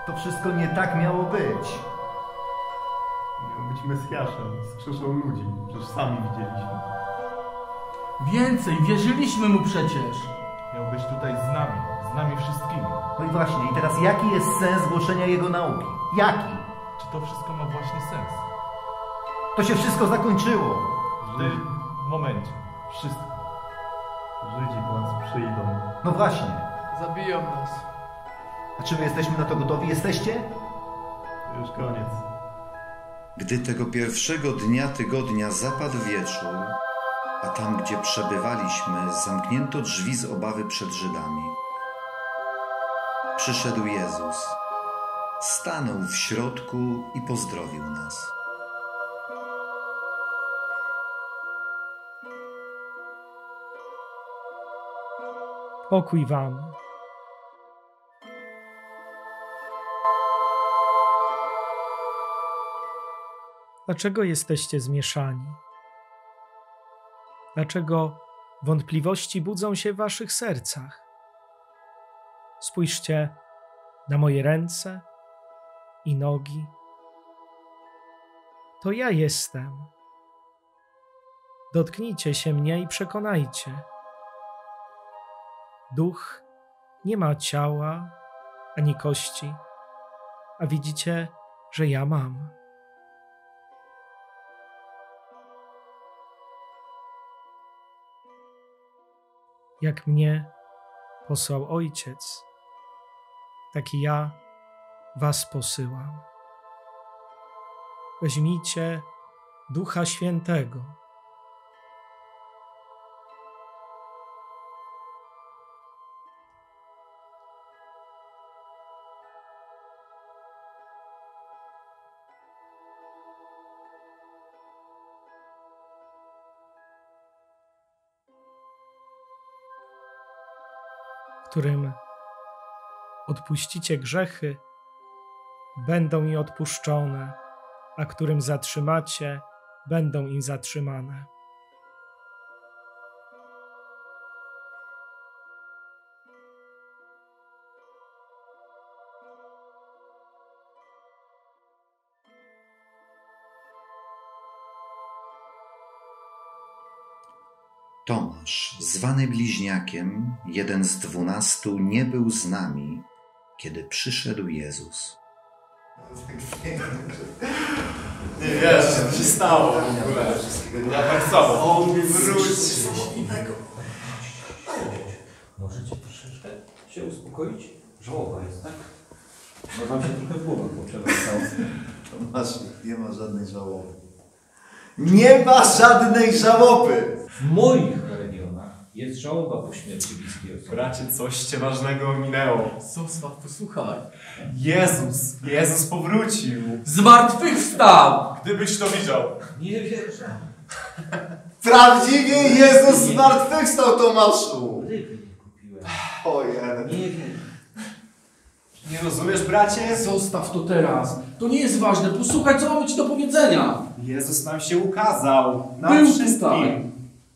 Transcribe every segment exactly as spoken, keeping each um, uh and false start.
To wszystko nie tak miało być. Miał być Mesjaszem, skrzeszał ludzi. Przecież sami widzieliśmy. Więcej, wierzyliśmy mu przecież. Miał być tutaj z nami, z nami wszystkimi. No i właśnie, i teraz jaki jest sens głoszenia jego nauki? Jaki? Czy to wszystko ma właśnie sens? To się wszystko zakończyło. W tym momencie. Wszystko. Żydzi po nas przyjdą. No właśnie. Zabiją nas. A czy my jesteśmy na to gotowi? Jesteście? To już koniec. Gdy tego pierwszego dnia tygodnia zapadł wieczór, a tam, gdzie przebywaliśmy, zamknięto drzwi z obawy przed Żydami. Przyszedł Jezus, stanął w środku i pozdrowił nas. Pokój wam. Dlaczego jesteście zmieszani? Dlaczego wątpliwości budzą się w waszych sercach? Spójrzcie na moje ręce i nogi. To ja jestem. Dotknijcie się mnie i przekonajcie. Duch nie ma ciała ani kości, a widzicie, że ja mam. Jak mnie posłał Ojciec, tak i ja was posyłam. Weźmijcie Ducha Świętego. Którym odpuścicie grzechy, będą im odpuszczone, a którym zatrzymacie, będą im zatrzymane. Tomasz, zwany bliźniakiem, jeden z dwunastu, nie był z nami, kiedy przyszedł Jezus. Nie wiesz, co się stało w ogóle. Ja tak samo. On mi wróci. Możecie troszeczkę się uspokoić? Żałoba jest, tak? Bo wam się trochę w głowę poprzewracało. Tomasz, nie ma żadnej żałoby. Nie ma żadnej żałoby! W moich regionach jest żałoba po śmierci bliskiej osoby. Bracie, coś cię ważnego ominęło. Sosław, posłuchaj. Jezus, Jezus powrócił. Zmartwychwstał! Gdybyś to widział. Nie wierzę. Prawdziwie Jezus zmartwychwstał, Tomaszu! Ryby nie kupiłem. Ojej. Nie wiem. Nie rozumiesz, bracie? Zostaw to teraz. To nie jest ważne. Posłuchaj, co mamy ci do powiedzenia. Jezus nam się ukazał. Nam Był wszystkim. tutaj.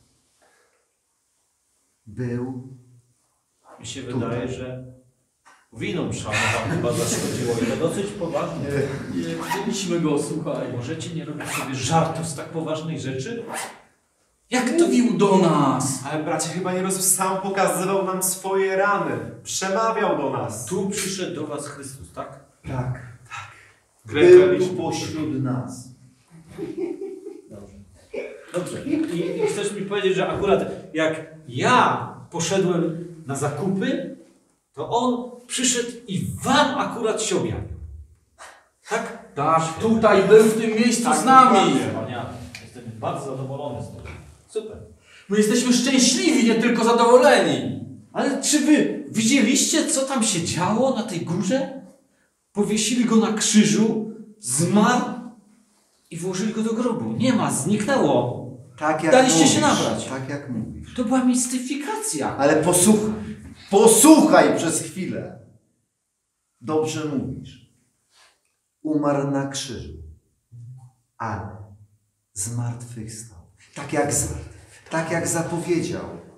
Był. Mi się wydaje, że winą szalą wam chyba zaszkodziło i to dosyć poważnie. Nie chcieliśmy go, słuchaj. Możecie nie robić sobie żartów z tak poważnej rzeczy? Jak mówił do nas? Ale bracie, chyba Jezus sam pokazywał nam swoje rany. Przemawiał do nas. Tu przyszedł do was Chrystus, tak? Tak. Był tu pośród nas. Dobrze. Dobrze. I, I chcesz mi powiedzieć, że akurat jak ja poszedłem na zakupy, to on przyszedł i wam akurat się objawił. Tak? Tak, tutaj był w tym miejscu Tak, z nami. dokładnie. Wspaniale. Jestem bardzo zadowolony z tego. Super. My jesteśmy szczęśliwi, nie tylko zadowoleni. Ale czy wy widzieliście, co tam się działo na tej górze? Powiesili go na krzyżu, zmarł i włożyli go do grobu. Nie ma, zniknęło. Tak jak Daliście mówisz, się nabrać. Tak jak mówisz. To była mistyfikacja. Ale posłuchaj. Posłuchaj przez chwilę. Dobrze mówisz. Umarł na krzyżu. Ale zmartwychwstał. Tak jak, tak jak zapowiedział.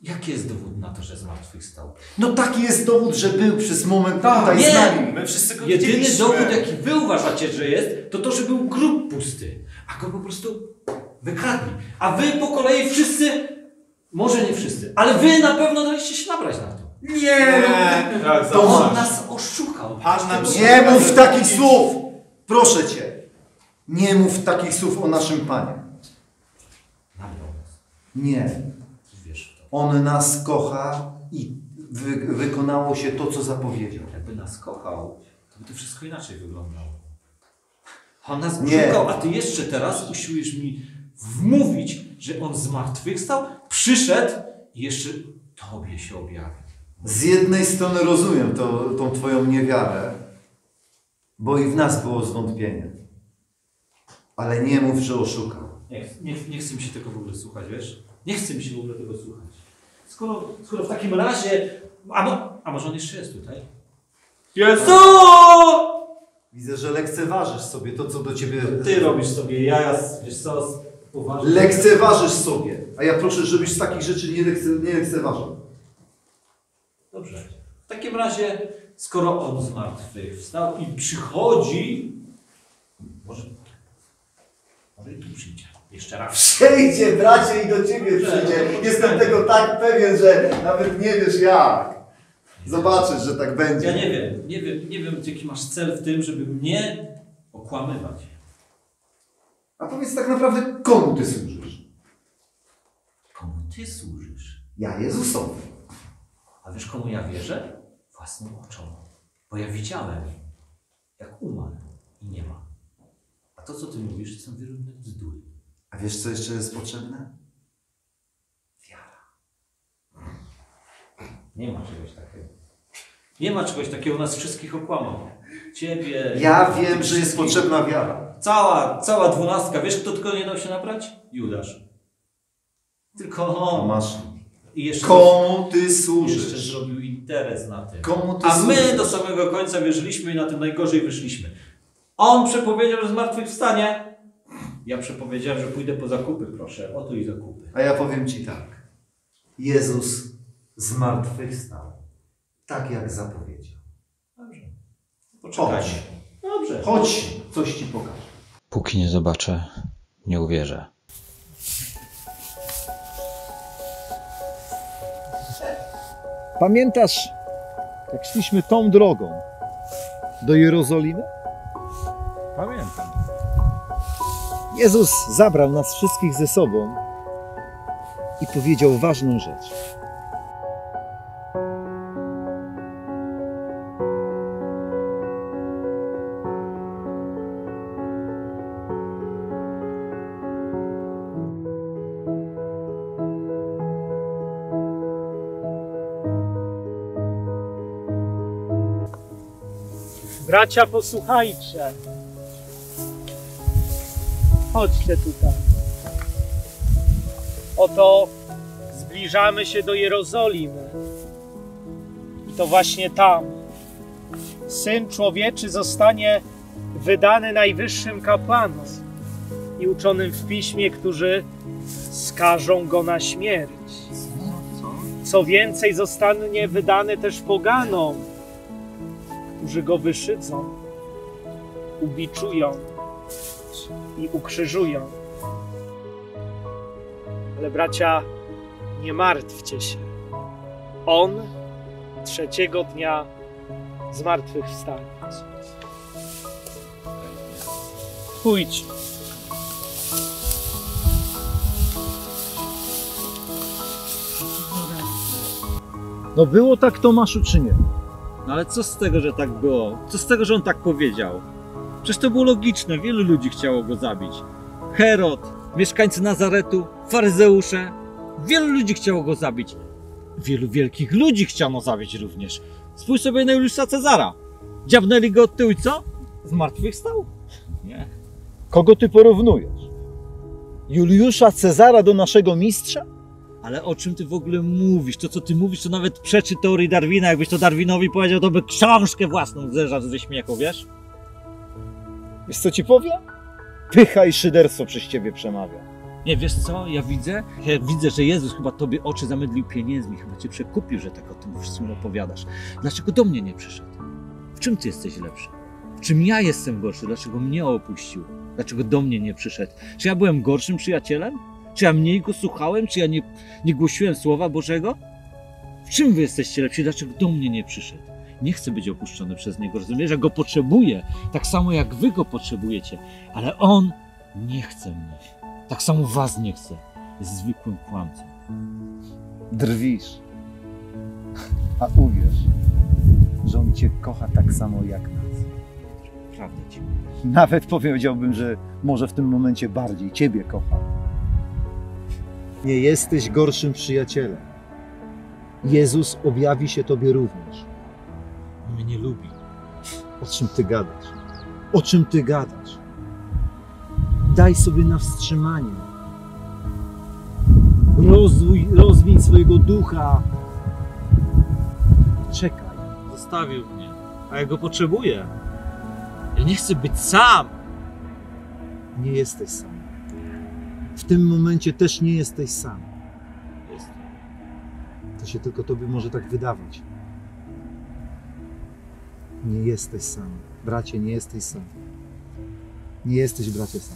Jaki jest dowód na to, że zmartwychwstał? No taki jest dowód, że był przez moment Tak, tutaj nie. z nami. My wszyscy go Jedyny widzieliśmy. dowód, jaki wy uważacie, że jest, to to, że był grób pusty. A go po prostu wykradli. A wy po kolei wszyscy, może nie wszyscy, ale wy na pewno daliście się nabrać na to. Nie, tak, To On zobacz. nas oszukał. Pan nam Nie mów takich słów! Proszę cię. Nie mów takich słów o naszym Panie. Nabrał nas. Nie. Wiesz w to. On nas kocha i wy, wykonało się to, co zapowiedział. Jakby nas kochał, to by to wszystko inaczej wyglądało. On nas Nie. oszukał, a ty jeszcze teraz usiłujesz mi wmówić, że on zmartwychwstał, przyszedł i jeszcze tobie się objawił. Z jednej strony rozumiem to, tą twoją niewiarę, bo i w nas było zwątpienie. Ale nie mów, że oszukał. Nie, nie, nie chcę mi się tego w ogóle słuchać, wiesz? Nie chcę mi się w ogóle tego słuchać. Skoro, skoro w takim razie... A, mo, a może on jeszcze jest tutaj? Jest! Co? Widzę, że lekceważysz sobie to, co do ciebie... Ty robisz sobie jaja, wiesz co, poważnie. Lekceważysz sobie. A ja proszę, żebyś z takich rzeczy nie, lekce, nie lekceważył. Dobrze. W takim razie, skoro on zmartwychwstał i przychodzi... Może... Może i tu przyjdzie. Jeszcze raz. Przejdzie, bracie, i do ciebie przyjdzie. Jestem tego tak pewien, że nawet nie wiesz jak. Zobaczysz, że tak będzie. Ja nie wiem, nie wiem, nie wiem, jaki masz cel w tym, żeby mnie okłamywać. A powiedz tak naprawdę, komu ty służysz? Komu ty służysz? Ja Jezusowi. A wiesz, komu ja wierzę? Własnym oczom. Bo ja widziałem, jak umarł i nie ma. A to, co ty mówisz, to są wierutne bzdury. A wiesz, co jeszcze jest potrzebne? Wiara. Nie ma czegoś takiego. Nie ma czegoś takiego, nas wszystkich okłamał. Ciebie... Ja wiem, że jest potrzebna wiara. Cała, cała dwunastka. Wiesz, kto tylko nie dał się nabrać? Judasz. Tylko on. Masz. I jeszcze, Komu ty jeszcze służysz? zrobił interes na tym. Komu ty A my służysz? do samego końca wierzyliśmy i na tym najgorzej wyszliśmy. On przepowiedział, że zmartwychwstanie. Ja przepowiedziałem, że pójdę po zakupy, proszę. Oto i zakupy. A ja powiem ci tak. Jezus zmartwychwstał. Tak jak zapowiedział. Dobrze. Poczekajmy. Chodź. Dobrze. Chodź, coś ci pokażę. Póki nie zobaczę, nie uwierzę. Pamiętasz, jak szliśmy tą drogą do Jerozolimy? Pamiętam. Jezus zabrał nas wszystkich ze sobą i powiedział ważną rzecz. Bracia, posłuchajcie. Chodźcie tutaj. Oto zbliżamy się do Jerozolimy. I to właśnie tam Syn Człowieczy zostanie wydany najwyższym kapłanom i uczonym w piśmie, którzy skażą go na śmierć. Co więcej, zostanie wydany też poganom, którzy go wyszydzą, ubiczują i ukrzyżują. Ale bracia, nie martwcie się. On trzeciego dnia zmartwychwstanie. Pójdź. No było tak, Tomaszu, czy nie? No ale co z tego, że tak było? Co z tego, że on tak powiedział? Przecież to było logiczne, wielu ludzi chciało go zabić. Herod, mieszkańcy Nazaretu, faryzeusze. Wielu ludzi chciało go zabić. Wielu wielkich ludzi chciano zabić również. Spójrz sobie na Juliusza Cezara. Dziabnęli go od tyłu i co? Zmartwychwstał? Nie. Kogo ty porównujesz? Juliusza Cezara do naszego mistrza? Ale o czym ty w ogóle mówisz? To co ty mówisz, to nawet przeczy teorii Darwina. Jakbyś to Darwinowi powiedział, to by książkę własną zeżarł ze śmiechu, wiesz? Wiesz, co ci powiem? Pycha i szyderstwo przez ciebie przemawia. Nie, wiesz co, ja widzę, ja widzę, że Jezus chyba tobie oczy zamydlił pieniędzmi, chyba cię przekupił, że tak o tym wszystkim opowiadasz. Dlaczego do mnie nie przyszedł? W czym ty jesteś lepszy? W czym ja jestem gorszy? Dlaczego mnie opuścił? Dlaczego do mnie nie przyszedł? Czy ja byłem gorszym przyjacielem? Czy ja mniej go słuchałem? Czy ja nie, nie głosiłem Słowa Bożego? W czym wy jesteście lepsi? Dlaczego do mnie nie przyszedł? Nie chcę być opuszczony przez Niego, rozumiesz? Ja Go potrzebuję, tak samo jak wy Go potrzebujecie, ale On nie chce mnie. Tak samo was nie chce. Jest zwykłym kłamcą. Drwisz. A uwierz, że On cię kocha tak samo jak nas. Prawda ci. Nawet powiedziałbym, że może w tym momencie bardziej ciebie kocha. Nie jesteś gorszym przyjacielem. Jezus objawi się tobie również. On mnie nie lubi. O czym ty gadasz? O czym ty gadasz? Daj sobie na wstrzymanie. Rozwój, rozwij swojego ducha. Czekaj. Zostawił mnie, a ja Go potrzebuję. Ja nie chcę być sam. Nie jesteś sam. W tym momencie też nie jesteś sam. Jestem. To się tylko tobie może tak wydawać. Nie jesteś sam. Bracie, nie jesteś sam. Nie jesteś, bracie, sam.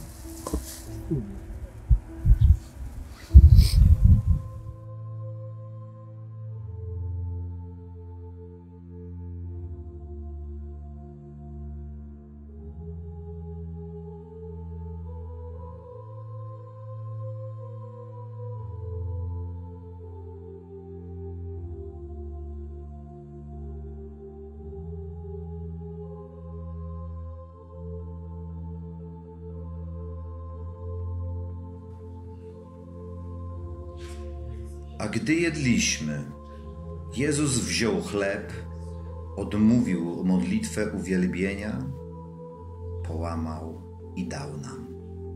A gdy jedliśmy, Jezus wziął chleb, odmówił modlitwę uwielbienia, połamał i dał nam.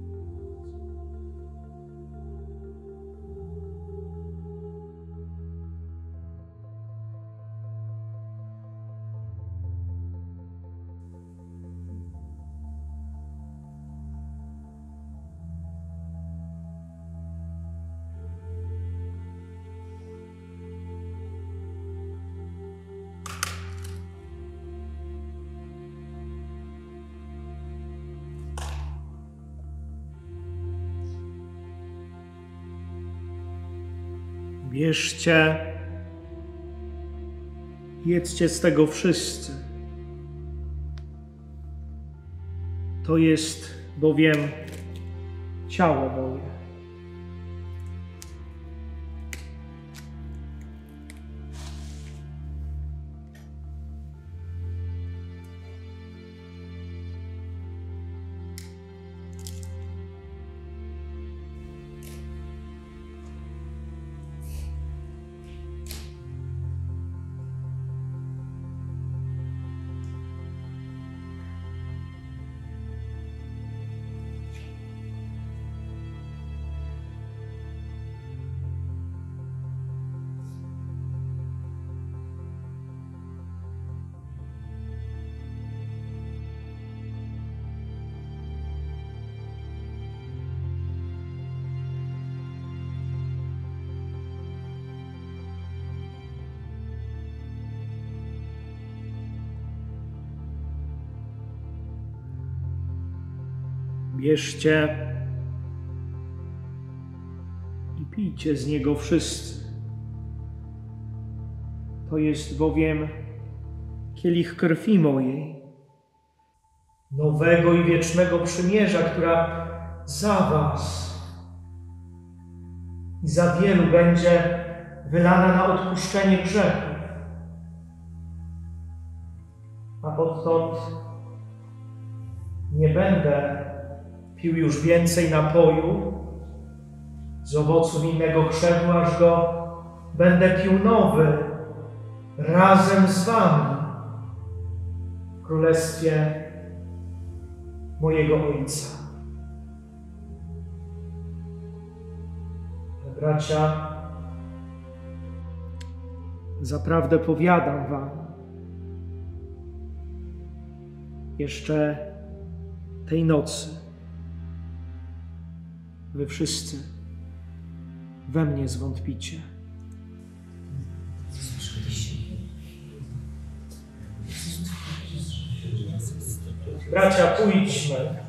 Bierzcie, jedzcie z tego wszyscy. To jest bowiem ciało moje. Bierzcie i pijcie z niego wszyscy. To jest bowiem kielich krwi mojej, nowego i wiecznego przymierza, która za was i za wielu będzie wylana na odpuszczenie grzechów. A odtąd nie będę pił już więcej napoju z owoców innego krzewu, aż go będę pił nowy razem z wami w królestwie mojego Ojca. Bracia, zaprawdę powiadam wam, jeszcze tej nocy wy wszyscy we mnie zwątpicie. Bracia, pójdźmy.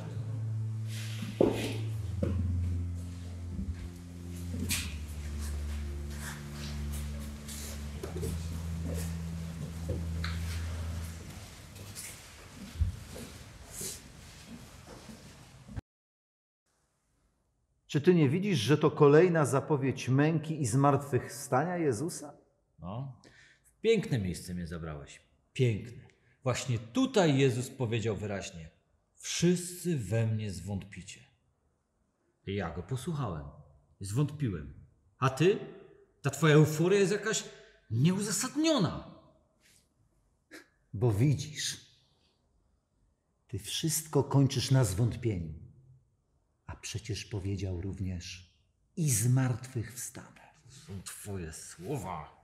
Czy ty nie widzisz, że to kolejna zapowiedź męki i zmartwychwstania Jezusa? No, w piękne miejsce mnie zabrałeś. Piękne. Właśnie tutaj Jezus powiedział wyraźnie: wszyscy we mnie zwątpicie. I ja go posłuchałem. Zwątpiłem. A ty? Ta twoja euforia jest jakaś nieuzasadniona. Bo widzisz, ty wszystko kończysz na zwątpieniu. A przecież powiedział również i zmartwychwstanę. To są twoje słowa.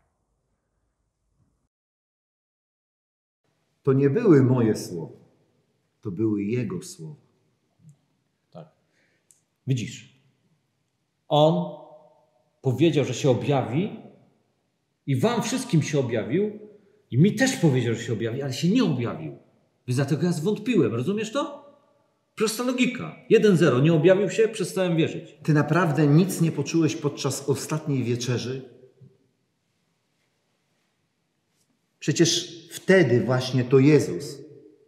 To nie były moje słowa, to były Jego słowa. Tak. Widzisz, On powiedział, że się objawi i wam wszystkim się objawił i mi też powiedział, że się objawi, ale się nie objawił. Więc dlatego ja zwątpiłem. Rozumiesz to? Prosta logika. jeden zero. Nie objawił się, przestałem wierzyć. Ty naprawdę nic nie poczułeś podczas ostatniej wieczerzy? Przecież wtedy właśnie to Jezus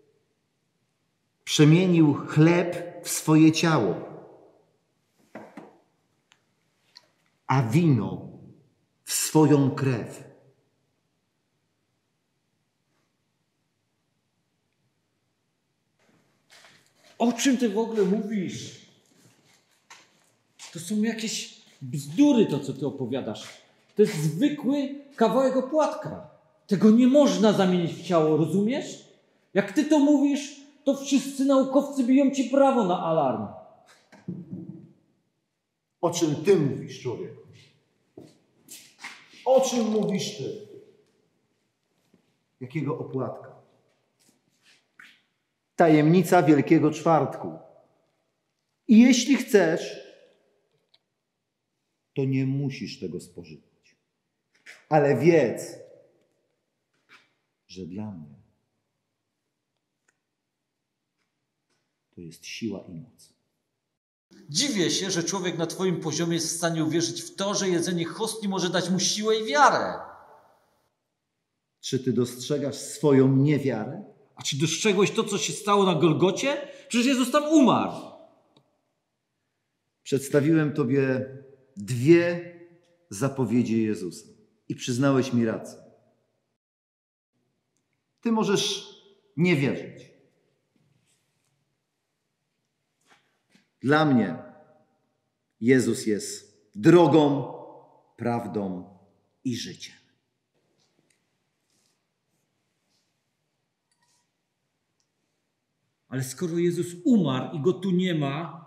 przemienił chleb w swoje ciało, a wino w swoją krew. O czym ty w ogóle mówisz? To są jakieś bzdury, to co ty opowiadasz. To jest zwykły kawałek opłatka. Tego nie można zamienić w ciało, rozumiesz? Jak ty to mówisz, to wszyscy naukowcy biją ci brawo na alarm. O czym ty mówisz, człowieku? O czym mówisz ty? Jakiego opłatka? Tajemnica Wielkiego Czwartku. I jeśli chcesz, to nie musisz tego spożywać. Ale wiedz, że dla mnie to jest siła i moc. Dziwię się, że człowiek na twoim poziomie jest w stanie uwierzyć w to, że jedzenie hostii może dać mu siłę i wiarę. Czy ty dostrzegasz swoją niewiarę? A czy dostrzegłeś to, co się stało na Golgocie? Przecież Jezus tam umarł. Przedstawiłem tobie dwie zapowiedzi Jezusa i przyznałeś mi rację. Ty możesz nie wierzyć. Dla mnie Jezus jest drogą, prawdą i życiem. Ale skoro Jezus umarł i Go tu nie ma,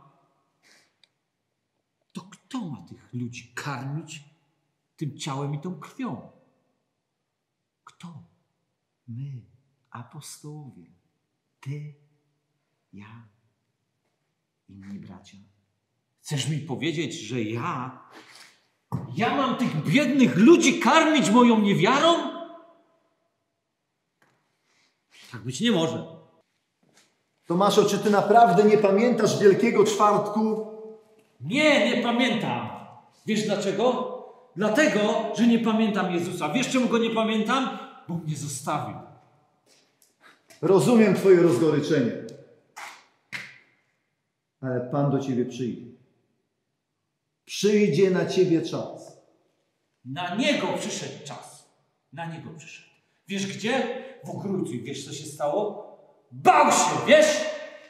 to kto ma tych ludzi karmić tym ciałem i tą krwią? Kto? My, apostołowie, ty, ja, inni bracia. Chcesz mi powiedzieć, że ja, ja mam tych biednych ludzi karmić moją niewiarą? Tak być nie może. Tomaszu, czy ty naprawdę nie pamiętasz Wielkiego Czwartku? Nie, nie pamiętam. Wiesz dlaczego? Dlatego, że nie pamiętam Jezusa. Wiesz, czemu Go nie pamiętam? Bo mnie zostawił. Rozumiem twoje rozgoryczenie. Ale Pan do ciebie przyjdzie. Przyjdzie na ciebie czas. Na Niego przyszedł czas. Na Niego przyszedł. Wiesz gdzie? W Ogrójcu. I wiesz, co się stało? Bał się, wiesz?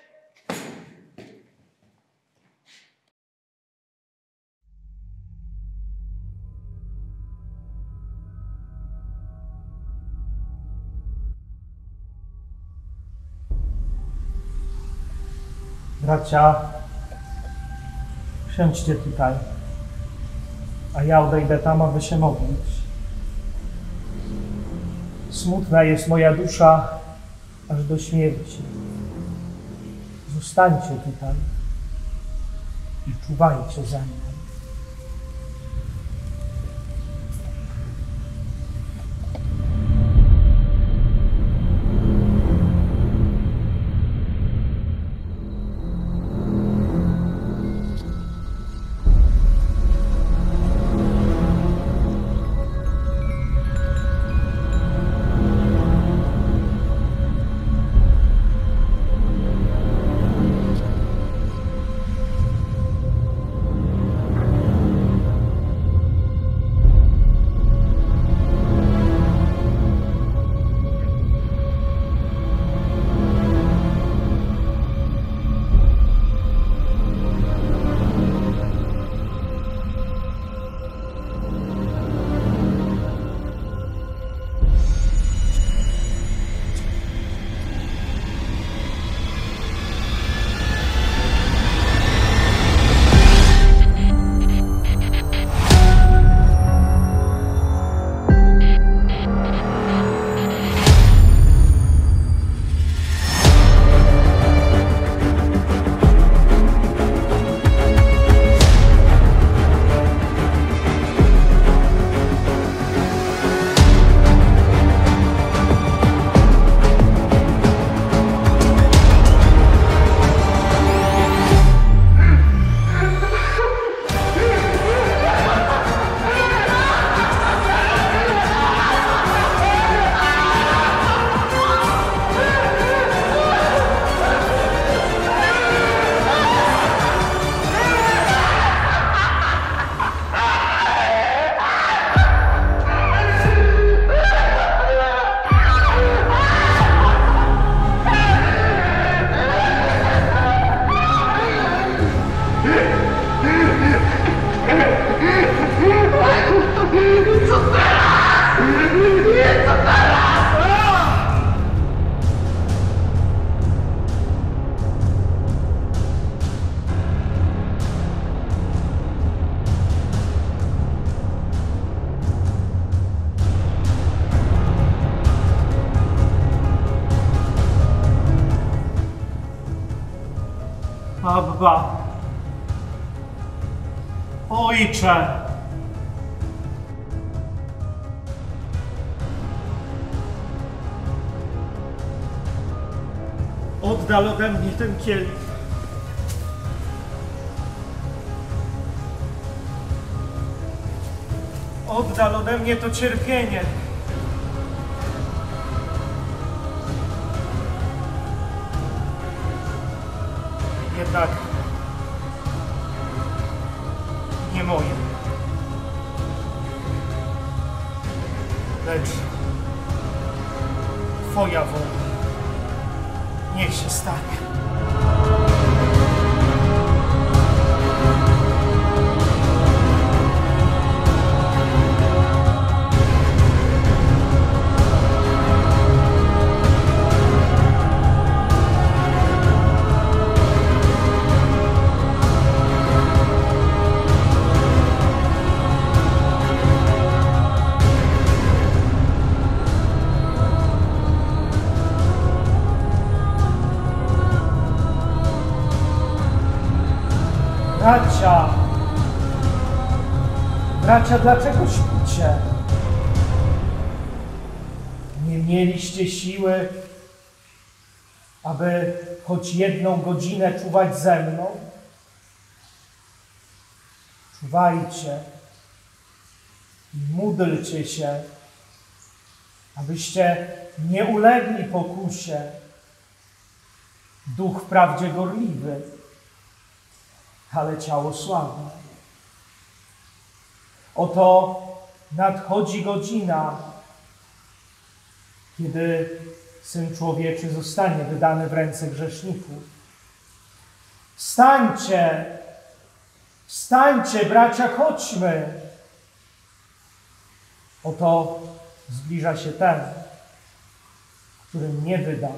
Bracia, siądźcie tutaj, a ja odejdę tam, aby się modlić. Smutna jest moja dusza aż do śmierci. Zostańcie tutaj. i czuwajcie ze mną. Abba, Ojcze, oddal ode mnie ten kielich. Oddal ode mnie to cierpienie. Jednak nie moje, lecz Twoja wola niech się stanie. Bracia, bracia, dlaczego śpicie? Nie mieliście siły, aby choć jedną godzinę czuwać ze mną? Czuwajcie i módlcie się, abyście nie ulegli pokusie. Duch wprawdzie gorliwy, ale ciało słabe. Oto nadchodzi godzina, kiedy Syn Człowieczy zostanie wydany w ręce grzeszników. Wstańcie, wstańcie, bracia, chodźmy. Oto zbliża się ten, który mnie wydał.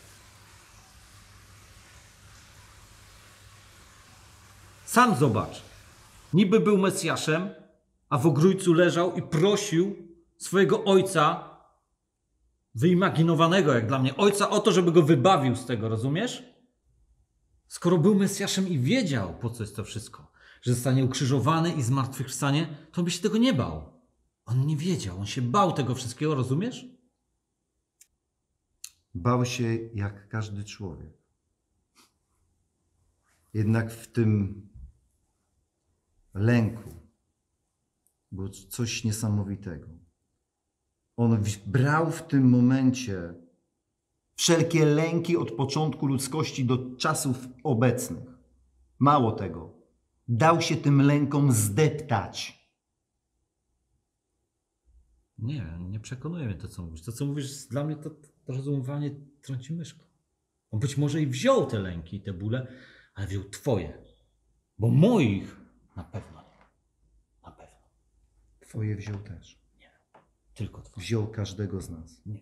Sam zobacz. Niby był Mesjaszem, a w ogrójcu leżał i prosił swojego ojca, wyimaginowanego jak dla mnie, ojca o to, żeby go wybawił z tego, rozumiesz? Skoro Skoro był Mesjaszem i wiedział, po co jest to wszystko, że zostanie ukrzyżowany i zmartwychwstanie, to by się tego nie bał. On nie wiedział, on się bał tego wszystkiego, rozumiesz? Bał się jak każdy człowiek. Jednak w tym lęku było coś niesamowitego. On brał w tym momencie wszelkie lęki od początku ludzkości do czasów obecnych. Mało tego, dał się tym lękom zdeptać. Nie, nie przekonuje mnie to, co mówisz. To, co mówisz, dla mnie to, to rozumowanie trąci myszką. On być może i wziął te lęki, te bóle, ale wziął twoje. Bo moich na pewno nie. Na pewno. Twoje wziął też. Nie. Tylko twoje. Wziął każdego z nas. Nie.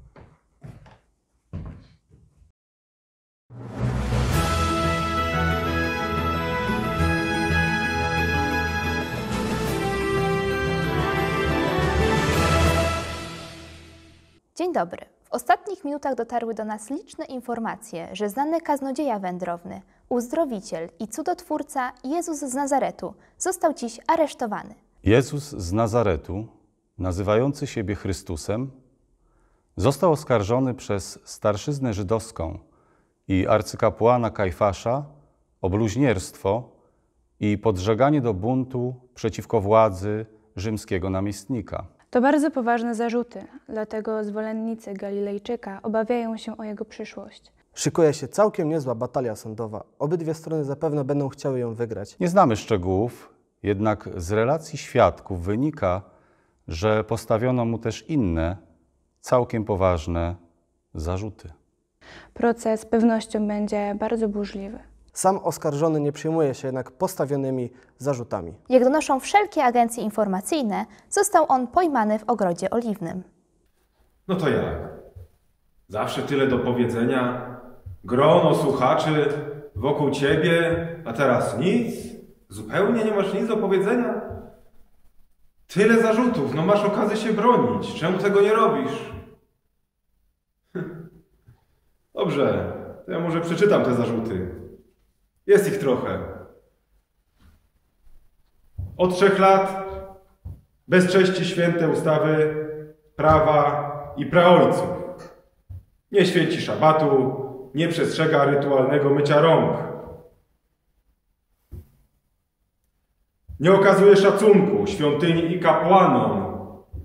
Dzień dobry. W ostatnich minutach dotarły do nas liczne informacje, że znany kaznodzieja wędrowny, uzdrowiciel i cudotwórca Jezus z Nazaretu został dziś aresztowany. Jezus z Nazaretu, nazywający siebie Chrystusem, został oskarżony przez starszyznę żydowską i arcykapłana Kajfasza o bluźnierstwo i podżeganie do buntu przeciwko władzy rzymskiego namiestnika. To bardzo poważne zarzuty, dlatego zwolennicy Galilejczyka obawiają się o jego przyszłość. Szykuje się całkiem niezła batalia sądowa. Obydwie strony zapewne będą chciały ją wygrać. Nie znamy szczegółów, jednak z relacji świadków wynika, że postawiono mu też inne, całkiem poważne zarzuty. Proces z pewnością będzie bardzo burzliwy. Sam oskarżony nie przyjmuje się jednak postawionymi zarzutami. Jak donoszą wszelkie agencje informacyjne, został on pojmany w Ogrodzie Oliwnym. No to jak? Zawsze tyle do powiedzenia, grono słuchaczy wokół ciebie, a teraz nic? Zupełnie nie masz nic do powiedzenia? Tyle zarzutów, no masz okazję się bronić. Czemu tego nie robisz? Dobrze, to ja może przeczytam te zarzuty. Jest ich trochę. Od trzech lat bezcześci święte ustawy, prawa i praojców. Nie święci szabatu, nie przestrzega rytualnego mycia rąk. Nie okazuje szacunku świątyni i kapłanom.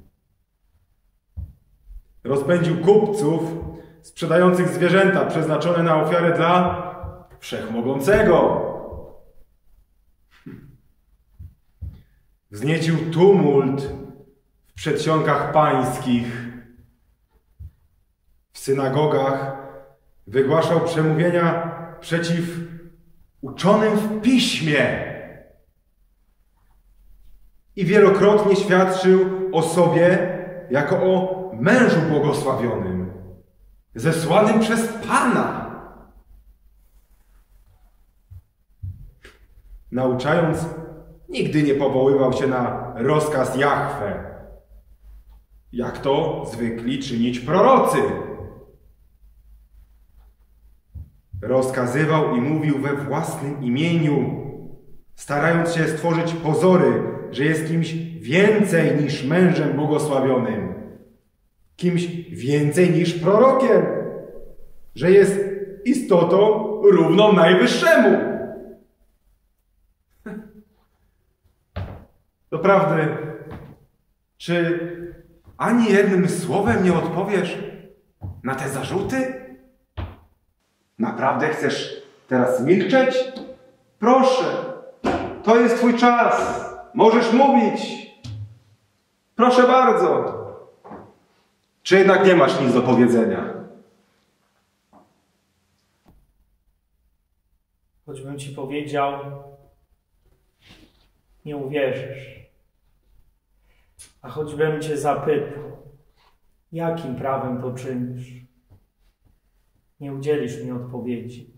Rozpędził kupców sprzedających zwierzęta przeznaczone na ofiarę dla Wszechmogącego. Wzniecił tumult w przedsionkach pańskich. W synagogach wygłaszał przemówienia przeciw uczonym w piśmie i wielokrotnie świadczył o sobie jako o mężu błogosławionym, zesłanym przez Pana. Nauczając, nigdy nie powoływał się na rozkaz Jahwe, jak to zwykli czynić prorocy. Rozkazywał i mówił we własnym imieniu, starając się stworzyć pozory, że jest kimś więcej niż mężem błogosławionym, kimś więcej niż prorokiem, że jest istotą równą Najwyższemu. Doprawdy, czy ani jednym słowem nie odpowiesz na te zarzuty? Naprawdę chcesz teraz milczeć? Proszę, to jest twój czas. Możesz mówić. Proszę bardzo. Czy jednak nie masz nic do powiedzenia? Choćbym ci powiedział, nie uwierzysz. A choćbym cię zapytał, jakim prawem to czynisz, nie udzielisz mi odpowiedzi.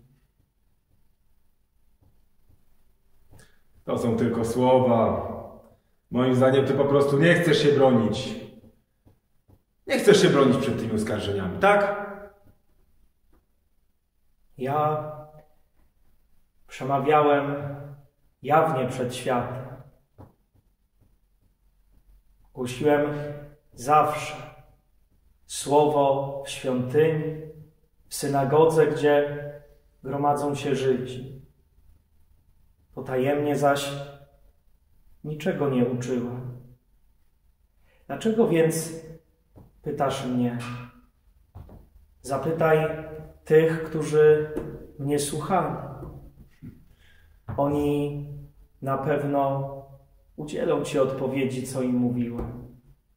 To są tylko słowa. Moim zdaniem ty po prostu nie chcesz się bronić. Nie chcesz się bronić przed tymi oskarżeniami, tak? Ja Przemawiałem jawnie przed światem. Głosiłem zawsze słowo w świątyni, w synagodze, gdzie gromadzą się Żydzi. Potajemnie zaś niczego nie uczyłem. Dlaczego więc pytasz mnie? Zapytaj tych, którzy mnie słuchali. Oni na pewno udzielą ci odpowiedzi, co im mówiłem.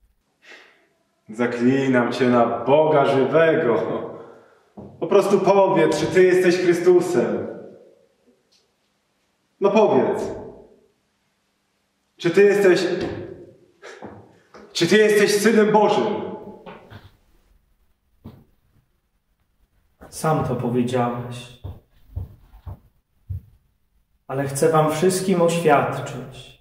Zaklinam cię na Boga żywego. Po prostu powiedz, czy ty jesteś Chrystusem. No powiedz. Czy ty jesteś... Czy ty jesteś Synem Bożym? Sam to powiedziałeś. Ale chcę wam wszystkim oświadczyć,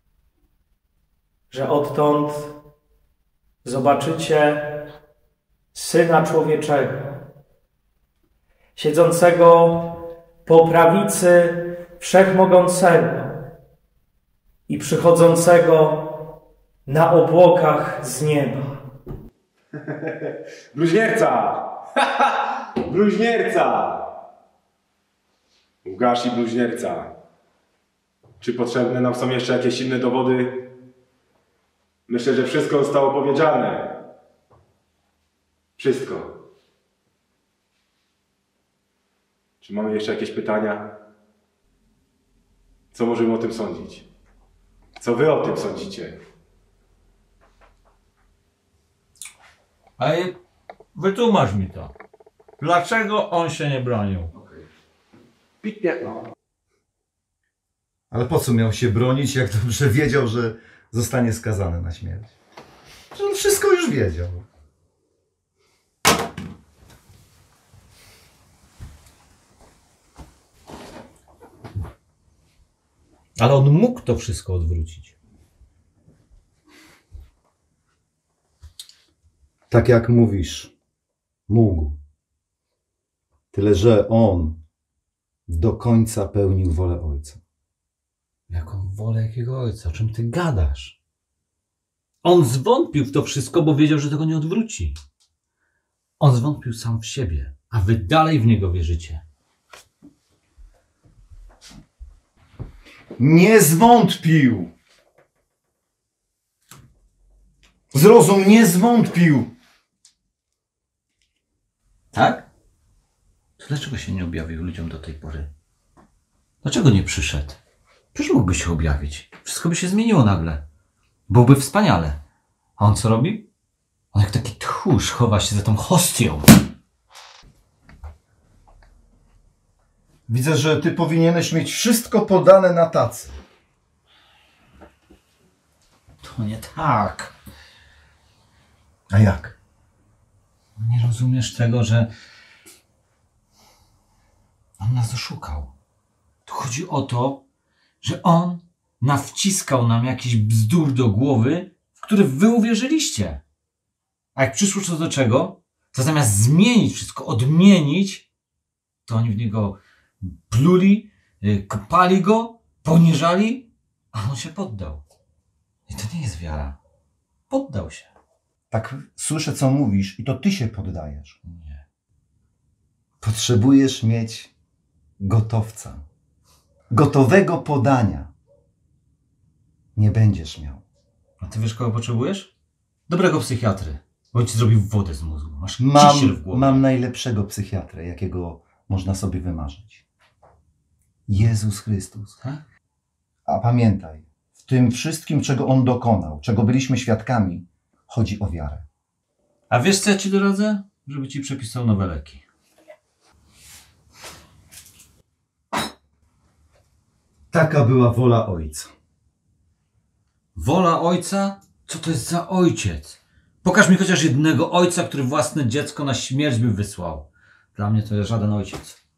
że odtąd zobaczycie Syna Człowieczego, siedzącego po prawicy Wszechmogącego i przychodzącego na obłokach z nieba. Bluźnierca! Bluźnierca! Łukasz i bluźnierca. Czy potrzebne nam są jeszcze jakieś inne dowody? Myślę, że wszystko zostało powiedziane. Wszystko. Czy mamy jeszcze jakieś pytania? Co możemy o tym sądzić? Co wy o tym sądzicie? Ale wytłumacz mi to. Dlaczego on się nie bronił? Pitnie, no. Ale po co miał się bronić, jak dobrze wiedział, że zostanie skazany na śmierć? Że on wszystko już wiedział. Ale on mógł to wszystko odwrócić. Tak jak mówisz, mógł. Tyle, że on do końca pełnił wolę Ojca. Jaką wolę jakiego ojca? O czym ty gadasz? On zwątpił w to wszystko, bo wiedział, że tego nie odwróci. On zwątpił sam w siebie, a wy dalej w niego wierzycie. Nie zwątpił! Zrozum, nie zwątpił! Tak? To dlaczego się nie objawił ludziom do tej pory? Dlaczego nie przyszedł? Przecież mógłby się objawić. Wszystko by się zmieniło nagle. Byłby wspaniale. A on co robi? On jak taki tchórz chowa się za tą hostią. Widzę, że ty powinieneś mieć wszystko podane na tacy. To nie tak. A jak? Nie rozumiesz tego, że on nas oszukał. Tu chodzi o to, że on nawciskał nam jakiś bzdur do głowy, w który wy uwierzyliście. A jak przyszło co do czego, to zamiast zmienić wszystko, odmienić, to oni w niego pluli, kopali go, poniżali, a on się poddał. I to nie jest wiara. Poddał się. Tak słyszę, co mówisz i to ty się poddajesz. Nie. Potrzebujesz mieć gotowca. Gotowego podania. Nie będziesz miał. A ty wiesz, kogo potrzebujesz? Dobrego psychiatry. Bo on ci zrobił wodę z mózgu. Masz Mam, kisiel w głowie. mam najlepszego psychiatrę, jakiego można sobie wymarzyć. Jezus Chrystus. Tak? A pamiętaj, w tym wszystkim, czego On dokonał, czego byliśmy świadkami, chodzi o wiarę. A wiesz, co ja ci doradzę? Żeby ci przepisał nowe leki. Taka była wola Ojca. Wola ojca? Co to jest za ojciec? Pokaż mi chociaż jednego ojca, który własne dziecko na śmierć by wysłał. Dla mnie to jest żaden ojciec.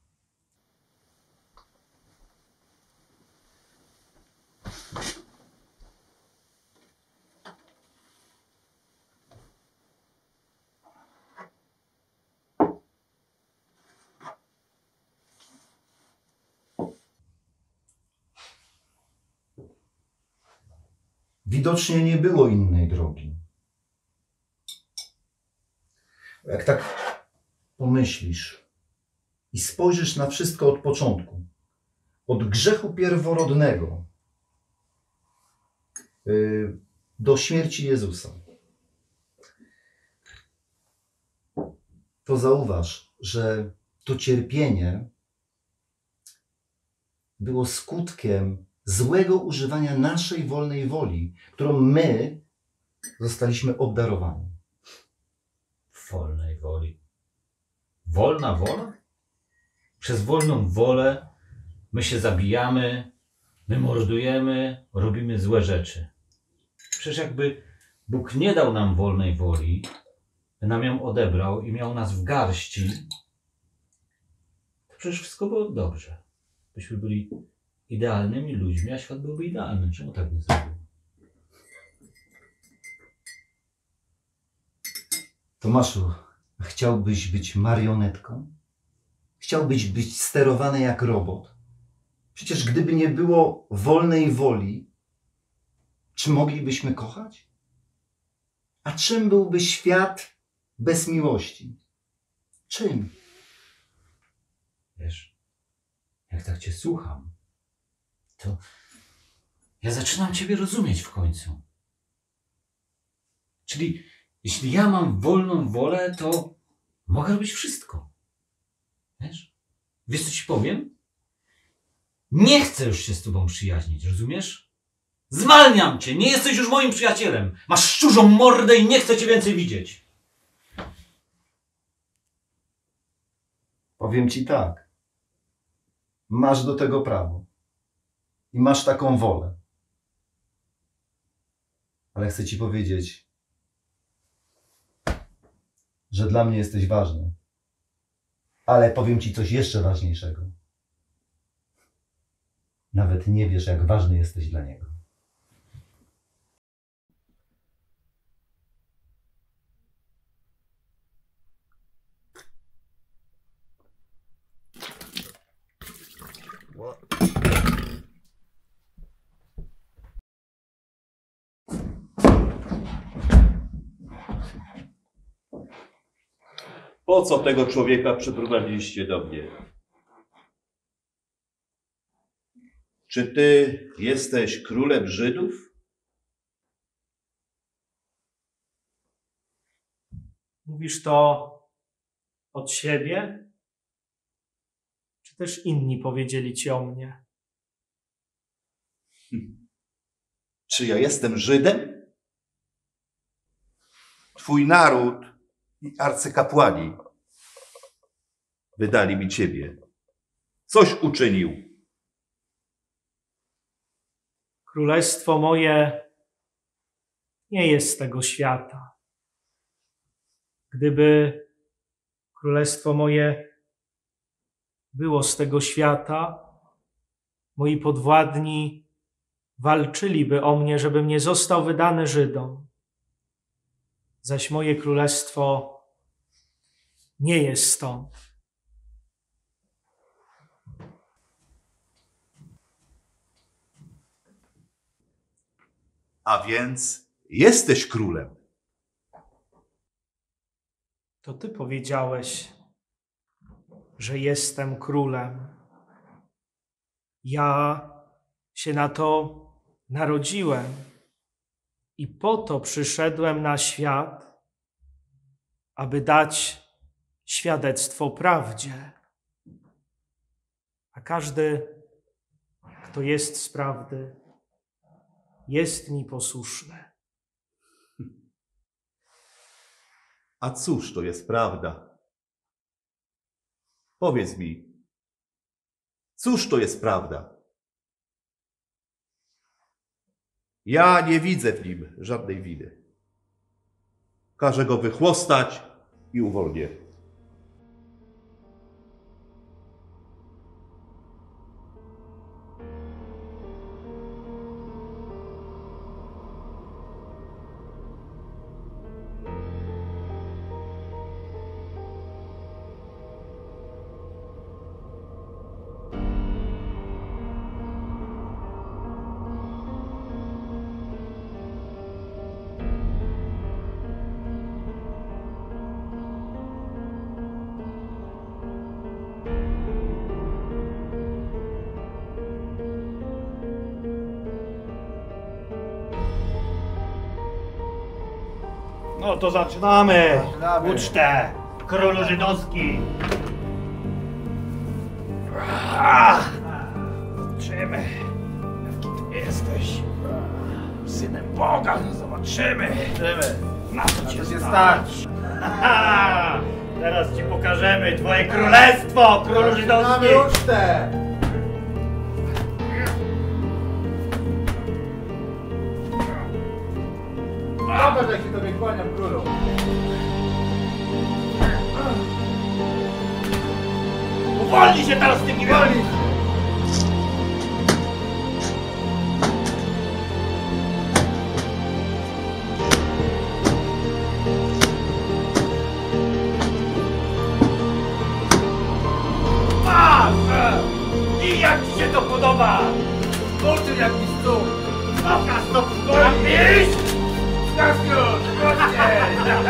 Widocznie nie było innej drogi. Jak tak pomyślisz i spojrzysz na wszystko od początku, od grzechu pierworodnego yy, do śmierci Jezusa, to zauważ, że to cierpienie było skutkiem złego używania naszej wolnej woli, którą my zostaliśmy obdarowani. Wolnej woli. Wolna wola? Przez wolną wolę my się zabijamy, my mordujemy, robimy złe rzeczy. Przecież jakby Bóg nie dał nam wolnej woli, nam ją odebrał i miał nas w garści, to przecież wszystko było dobrze. Byśmy byli idealnymi ludźmi, a świat byłby idealny. Czemu tak nie zrobił? Tomaszu, chciałbyś być marionetką? Chciałbyś być sterowany jak robot? Przecież gdyby nie było wolnej woli, czy moglibyśmy kochać? A czym byłby świat bez miłości? Czym? Wiesz, jak tak cię słucham, to ja zaczynam ciebie rozumieć w końcu. Czyli jeśli ja mam wolną wolę, to mogę robić wszystko. Wiesz? Wiesz, co ci powiem? Nie chcę już się z tobą przyjaźnić, rozumiesz? Zwalniam cię, nie jesteś już moim przyjacielem. Masz szczurzą mordę i nie chcę cię więcej widzieć. Powiem ci tak. Masz do tego prawo. I masz taką wolę. Ale chcę ci powiedzieć, że dla mnie jesteś ważny. Ale powiem ci coś jeszcze ważniejszego. Nawet nie wiesz, jak ważny jesteś dla niego. Po co tego człowieka przyprowadziliście do mnie? Czy ty jesteś królem Żydów? Mówisz to od siebie? Czy też inni powiedzieli ci o mnie? Czy ja jestem Żydem? Twój naród i arcykapłani wydali mi ciebie. Coś uczynił. Królestwo moje nie jest z tego świata. Gdyby królestwo moje było z tego świata, moi podwładni walczyliby o mnie, żebym nie został wydany Żydom. Zaś moje królestwo nie jest stąd. A więc jesteś królem. To ty powiedziałeś, że jestem królem. Ja się na to narodziłem i po to przyszedłem na świat, aby dać świadectwo prawdzie. A każdy, kto jest z prawdy, jest mi posłuszny. A cóż to jest prawda? Powiedz mi, cóż to jest prawda? Ja nie widzę w nim żadnej winy. Każę go wychłostać i uwolnię. No to zaczynamy. Zaczynamy. Ucztę. Królu żydowski. Ach, zobaczymy, jaki ty jesteś. Synem Boga, zobaczymy. Zobaczymy. Na co cię cię stać? Haha, teraz ci pokażemy twoje królestwo, królu żydowski. Zaczynamy ucztę. Zobacz, jak się tobie kłaniam, królu. Uwolnij się teraz z tym niewiadomym! I jak ci się to podoba? Oczy jak mi stół. Pokaż to w iść! Tak już, chodźcie.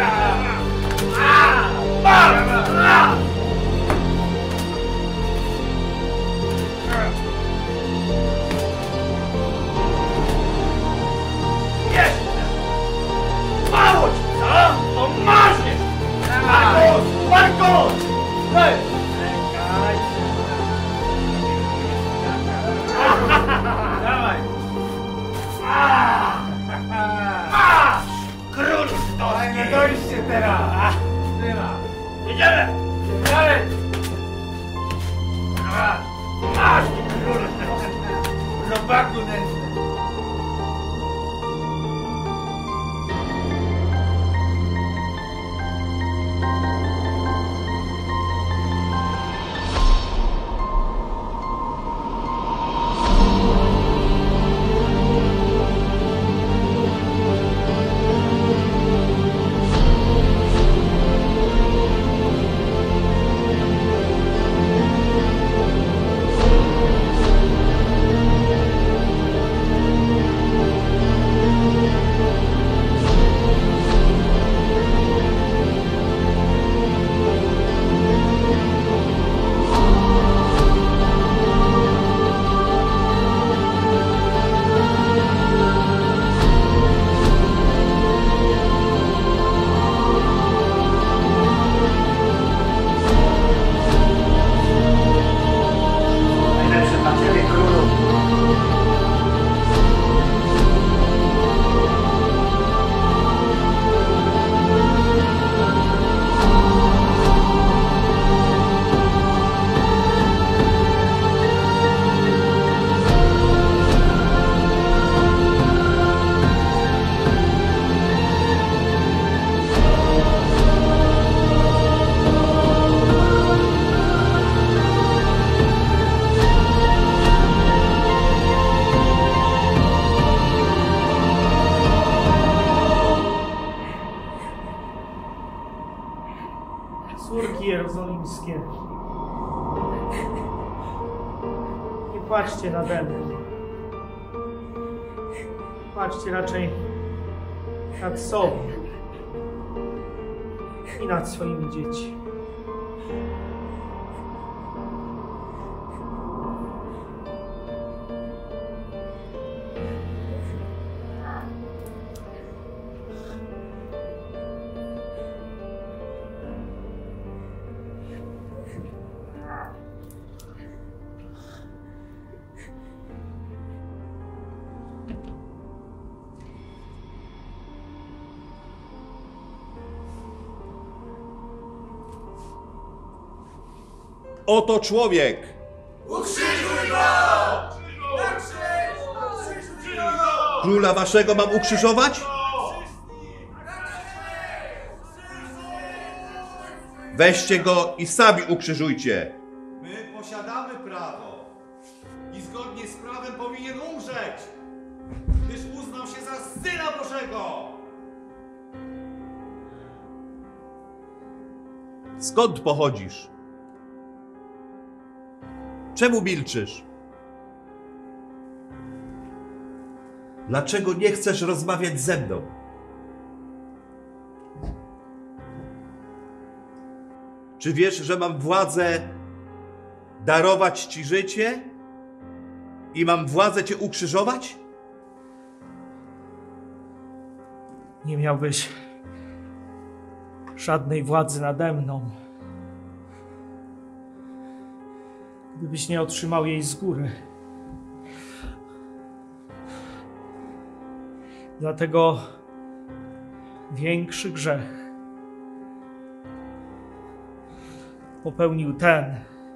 Jeszcze! Mało ci, co? To masz jeszcze! Markus! Markus! Hej! Czekaj! Dawaj. Masz! Król Ale nie żydowski! dojście teraz. Trzyma. Jedziemy! Dalej. Masz! Król! Robaku nędzny. Córki jerozolimskie, nie płaczcie nade mną. Płaczcie raczej nad sobą i nad swoimi dziećmi. Oto człowiek! Ukrzyżuj go! Króla waszego mam ukrzyżować? Weźcie go i sami ukrzyżujcie. My posiadamy prawo i zgodnie z prawem powinien umrzeć, gdyż uznał się za Syna Bożego. Skąd pochodzisz? Czemu milczysz? Dlaczego nie chcesz rozmawiać ze mną? Czy wiesz, że mam władzę darować ci życie i mam władzę cię ukrzyżować? Nie miałbyś żadnej władzy nade mną, gdybyś nie otrzymał jej z góry. Dlatego większy grzech popełnił ten,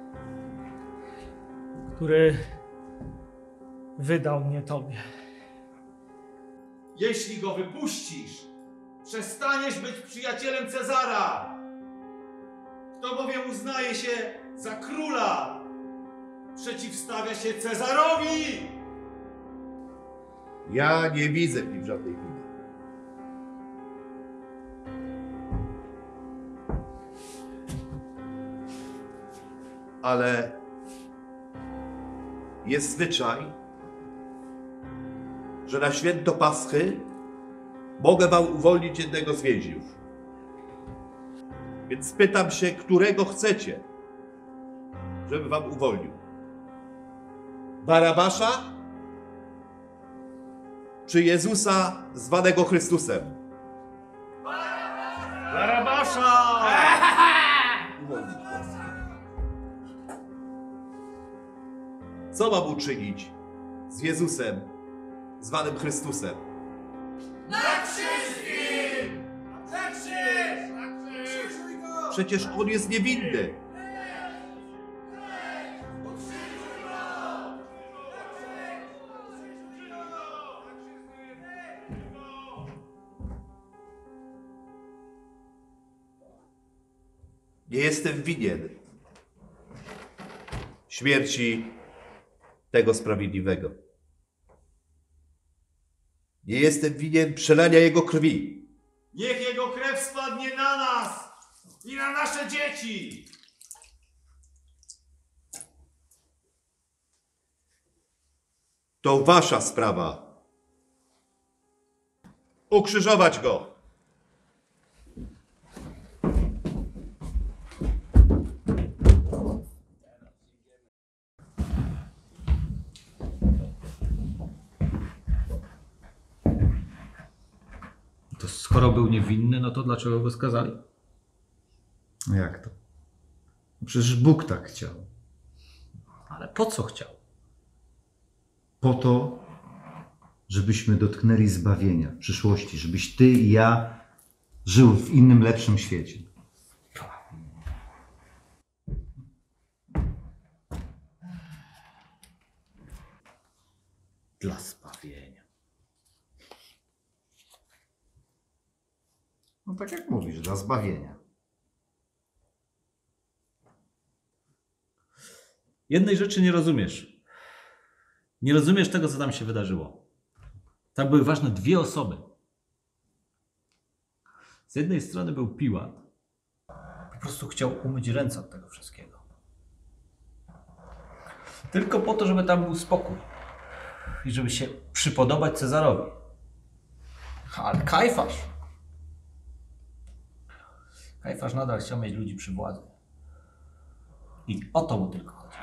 który wydał mnie Tobie. Jeśli go wypuścisz, przestaniesz być przyjacielem Cezara. Kto bowiem uznaje się za króla, przeciwstawia się Cezarowi. Ja nie widzę w nim żadnej winy. Ale jest zwyczaj, że na święto Paschy mogę wam uwolnić jednego z więźniów. Więc pytam się, którego chcecie, żeby wam uwolnił? Barabasza czy Jezusa zwanego Chrystusem? Barabasza! Uwolnić was. Co mam uczynić z Jezusem zwanym Chrystusem? Na krzyż z nim! Na krzyż! Na krzyż! Przecież on jest niewinny. Nie jestem winien śmierci tego sprawiedliwego. Nie jestem winien przelania jego krwi. Niech jego krew spadnie na nas i na nasze dzieci. To wasza sprawa. Ukrzyżować go. To skoro był niewinny, no to dlaczego go skazali? No jak to? No przecież Bóg tak chciał. Ale po co chciał? Po to, żebyśmy dotknęli zbawienia w przyszłości, żebyś ty i ja żył w innym, lepszym świecie. Dla zbawienia. No tak jak mówisz, dla zbawienia. Jednej rzeczy nie rozumiesz. Nie rozumiesz tego, co tam się wydarzyło. Tam były ważne dwie osoby. Z jednej strony był Piłat. Po prostu chciał umyć ręce od tego wszystkiego. Tylko po to, żeby tam był spokój. I żeby się przypodobać Cezarowi. Ale Kajfasz. Kajfasz nadal chciał mieć ludzi przy władzy. I o to mu tylko chodzi.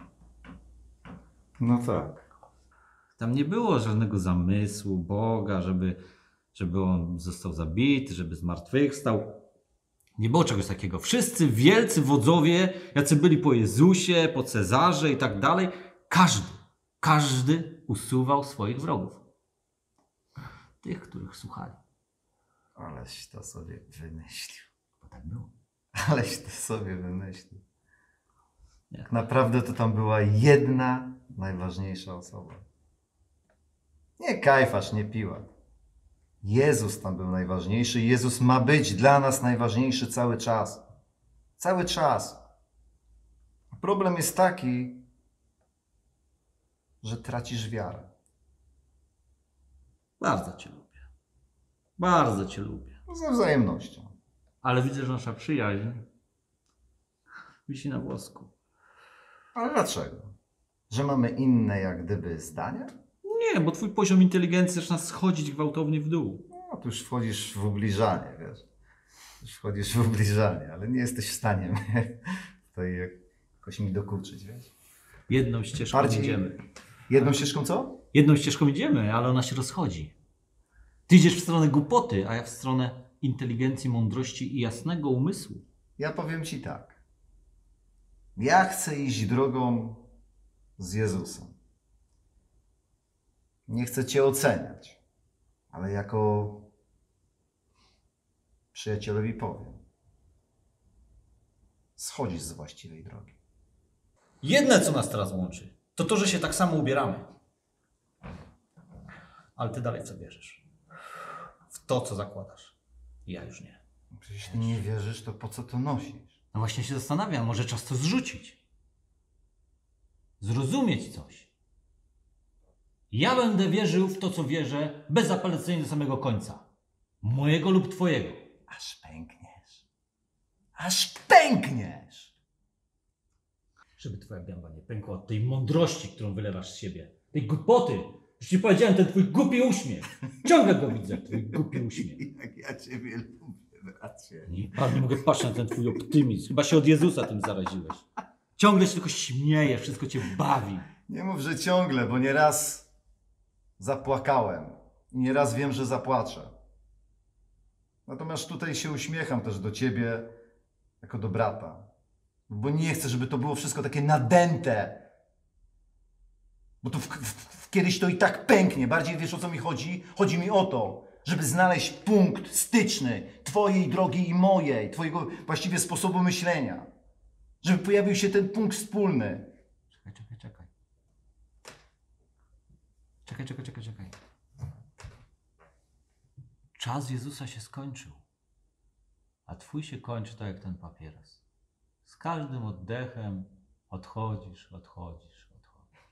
No tak. Tam nie było żadnego zamysłu Boga, żeby, żeby on został zabity, żeby zmartwychwstał. Nie było czegoś takiego. Wszyscy wielcy wodzowie, jacy byli po Jezusie, po Cezarze i tak dalej, każdy, każdy usuwał swoich wrogów. Tych, których słuchali. Aleś to sobie wymyślił. Bo tak było. Aleś to sobie wymyślił. Jak naprawdę to tam była jedna najważniejsza osoba. Nie Kajfasz, nie Piłat. Jezus tam był najważniejszy. Jezus ma być dla nas najważniejszy cały czas. Cały czas. Problem jest taki, że tracisz wiarę. Bardzo Cię lubię. Bardzo Cię lubię. Ze wzajemnością. Ale widzę, że nasza przyjaźń wisi na włosku. Ale dlaczego? Że mamy inne jak gdyby zdania? Nie, bo twój poziom inteligencji zaczyna schodzić gwałtownie w dół. No, tu już wchodzisz w ubliżanie, wiesz. Już wchodzisz w ubliżanie, ale nie jesteś w stanie mnie tutaj jakoś mi dokuczyć, wiesz. Jedną ścieżką Bardziej... idziemy. Jedną ścieżką co? Jedną ścieżką idziemy, ale ona się rozchodzi. Ty idziesz w stronę głupoty, a ja w stronę inteligencji, mądrości i jasnego umysłu. Ja powiem ci tak. Ja chcę iść drogą z Jezusem. Nie chcę cię oceniać, ale jako przyjacielowi powiem. Schodzisz z właściwej drogi. Jedne, co nas teraz łączy, to to, że się tak samo ubieramy. Ale ty dalej w co wierzysz? W to, co zakładasz. Ja już nie. Jeśli nie wierzysz, to po co to nosisz? No właśnie się zastanawiam, może czas to zrzucić. Zrozumieć coś. Ja będę wierzył w to, co wierzę, bezapelacyjnie do samego końca. Mojego lub twojego. Aż pękniesz. Aż pękniesz! Żeby twoja gęba nie pękła od tej mądrości, którą wylewasz z siebie. Tej głupoty. Już ci powiedziałem, ten twój głupi uśmiech. Ciągle go widzę, twój głupi uśmiech. Jak ja ciebie lubię, bracie. Nie, pan, nie mogę patrzeć na ten twój optymizm. Chyba się od Jezusa tym zaraziłeś. Ciągle się tylko śmiejesz, wszystko cię bawi. Nie mów, że ciągle, bo nieraz zapłakałem. I nieraz wiem, że zapłaczę. Natomiast tutaj się uśmiecham też do ciebie, jako do brata. Bo nie chcę, żeby to było wszystko takie nadęte. Bo to w, w, w, kiedyś to i tak pęknie. Bardziej wiesz, o co mi chodzi? Chodzi mi o to, żeby znaleźć punkt styczny twojej drogi i mojej, twojego właściwie sposobu myślenia. Żeby pojawił się ten punkt wspólny. Czekaj, czekaj, czekaj. Czekaj, czekaj, czekaj, czekaj. Czas Jezusa się skończył. A twój się kończy tak jak ten papieros. Z każdym oddechem odchodzisz, odchodzisz, odchodzisz.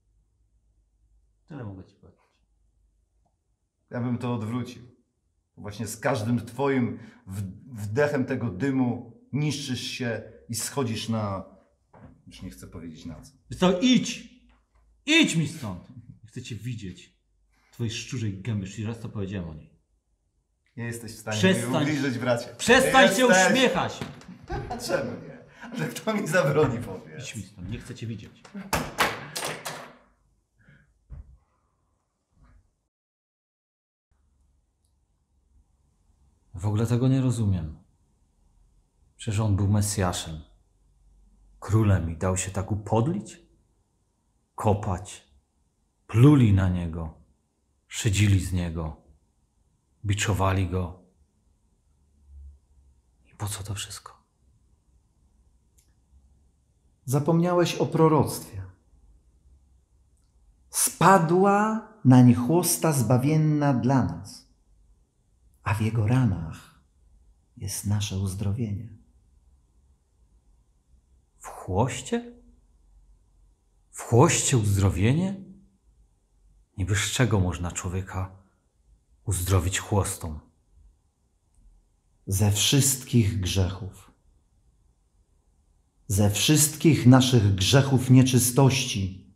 Tyle mogę ci powiedzieć. Ja bym to odwrócił. Właśnie z każdym twoim wdechem tego dymu niszczysz się i schodzisz na... Już nie chcę powiedzieć na co. Co, idź! Idź mi stąd! Chcę cię widzieć. Twojej szczurzej gęby, już raz to powiedziałem o niej. Nie jesteś w stanie Przestań, mnie ubliżyć, bracie. Przestań się jesteś... uśmiechać! A czemu nie? Ale kto mi zabroni, powiedz? Idź mi stąd, nie chcę cię widzieć. W ogóle tego nie rozumiem. Przecież on był Mesjaszem. Królem i dał się tak upodlić? Kopać. Pluli na niego. Szydzili z niego. Biczowali go. I po co to wszystko? Zapomniałeś o proroctwie. Spadła nań chłosta zbawienna dla nas, a w jego ranach jest nasze uzdrowienie. W chłoście? W chłoście uzdrowienie? Niby z czego można człowieka uzdrowić chłostą? Ze wszystkich grzechów. Ze wszystkich naszych grzechów nieczystości.